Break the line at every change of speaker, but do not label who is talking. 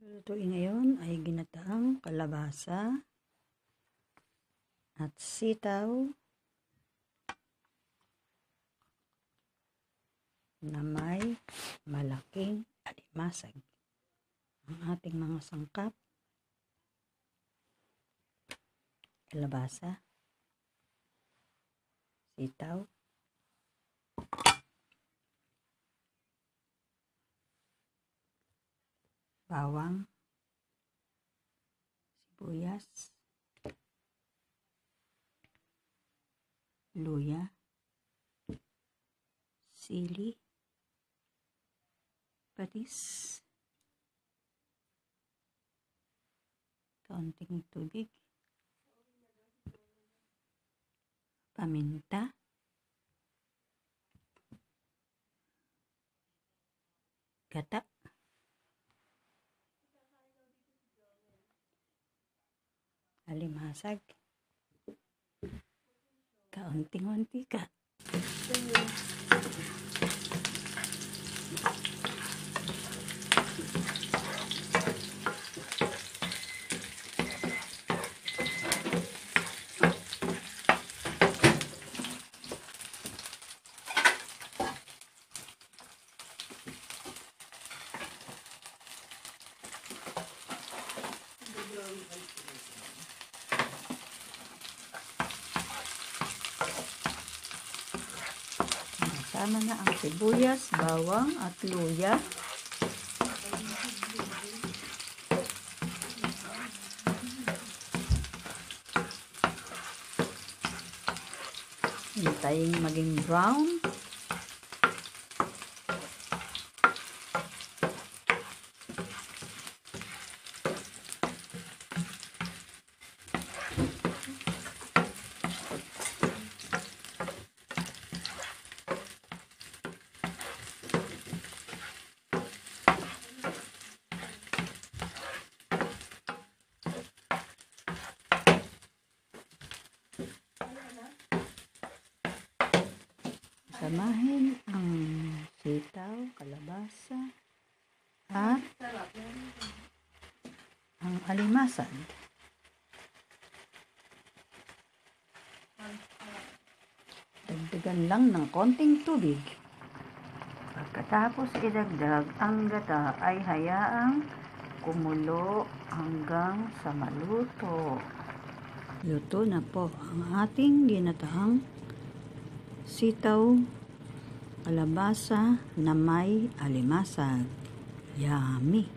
Lutuin ngayon ay ginataang kalabasa at sitaw na may malaking alimasag. Ang ating mga sangkap: kalabasa, sitaw, bawang, sibuyas, luya, sili, patis, kaunting tubig, paminta, gata, alimasag, kaunting mantika. Sama na ang sibuyas, bawang at luya. Hintayin maging brown. Samahin ang sitaw, kalabasa, at ang alimasag. Dagdagan lang ng konting tubig. Pagkatapos idagdag ang gata ay hayaang kumulo hanggang sa maluto. Luto na po ang ating ginataang sitaw, kalabasa na may alimasag. Yummy!